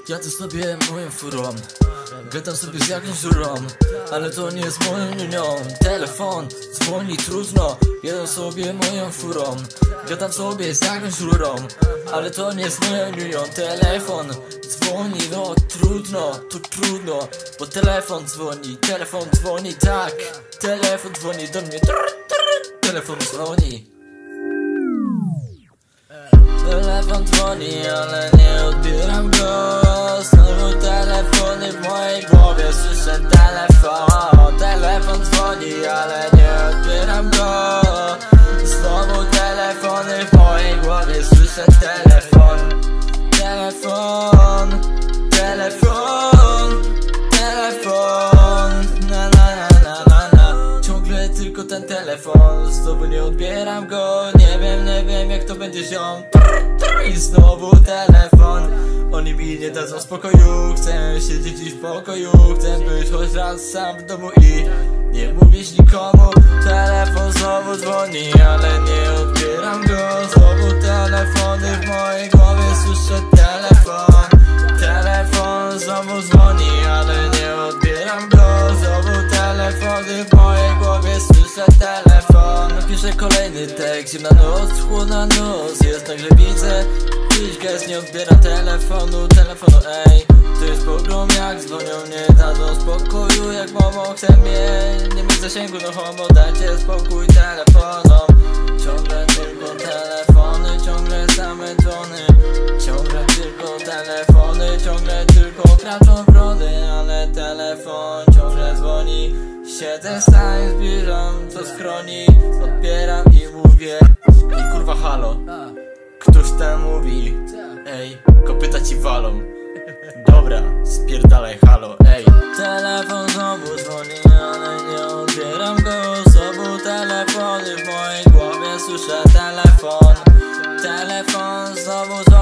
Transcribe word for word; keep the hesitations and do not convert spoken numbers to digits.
Jadę sobie moją furą, gadam sobie z jakąś żurą, ale to nie jest moją linią. Telefon dzwoni trudno, jadę sobie moją furą, gadam sobie z jakąś żurą, ale to nie jest moją linią. Telefon dzwoni, no trudno, to trudno, bo telefon dzwoni, telefon dzwoni, tak. Telefon dzwoni do mnie, trrr, trrr, telefon dzwoni. Telefon dzwoni, ale nie odbieram go. Znowu telefony w mojej głowie, słyszę telefon. Telefon dzwoni, ale nie odbieram go. Znowu telefony w mojej głowie, słyszę telefon. Telefon, telefon, telefon. Na na na na na na. Ciągle tylko ten telefon, znowu nie odbieram go. Nie wiem, nie wiem jak to będzie ziom. I znowu telefon. Oni mi nie dadzą spokoju. Chcę siedzieć dziś w pokoju. Chcę być choć raz sam w domu i nie mówić nikomu. Telefon znowu dzwoni, ale nie odbieram go. Znowu telefony w mojej głowie, słyszę telefon. Telefon znowu dzwoni, ale nie odbieram go. Znowu telefony w mojej głowie, słyszę telefon. Napiszę kolejny tekst, zimna noc, chłodna noc. Jednak, że widzę dziś gest, nie odbieram telefonu, telefonu, ej. To jest pogrom, jak dzwonią, nie dadzą spokoju. Jak mamą chcę mnie, nie mieć zasięgu, no homo, dajcie spokój telefonom. Ciągle tylko telefony, ciągle same dzwony. Ciągle tylko telefony, ciągle tylko kraczą wrony. Ale telefon ciągle dzwoni. Siedzę sam, zbliżam co schroni. Odbieram i mówię: i kurwa halo, któż tam mówi? Ej, kopyta ci walą. Dobra, spierdalaj halo, ej. Telefon znowu dzwoni, ale nie odbieram go. Znowu telefony w mojej głowie, słyszę telefon. Telefon znowu dzwoni.